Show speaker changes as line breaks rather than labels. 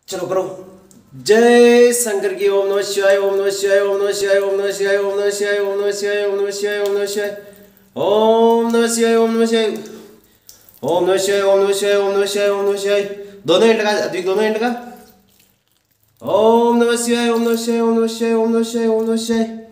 चलो करो। जय शंकर की। ओम नमः शिवाय, ओम नमः शिवाय, ओम नमः शिवाय, ओम नमः शिवाय, ओम नमः शिवाय, ओम नमः शिवाय, ओम नमः शिवाय, ओम नमः शिवाय, ओम नमः शिवाय, ओम नमः शिवाय, ओम नमः शिवाय, ओम नमः शिवाय, ओम नमः शिवाय, ओम नमः शिवाय। दोनों एंड का अद्विक, दोनों एंड का। ओम नमः शिवाय, ओम नमः शिवाय, ओम नमः शिवाय, ओम नमः शिवाय, ओम नमः शिवाय, ओम नमः शिवाय।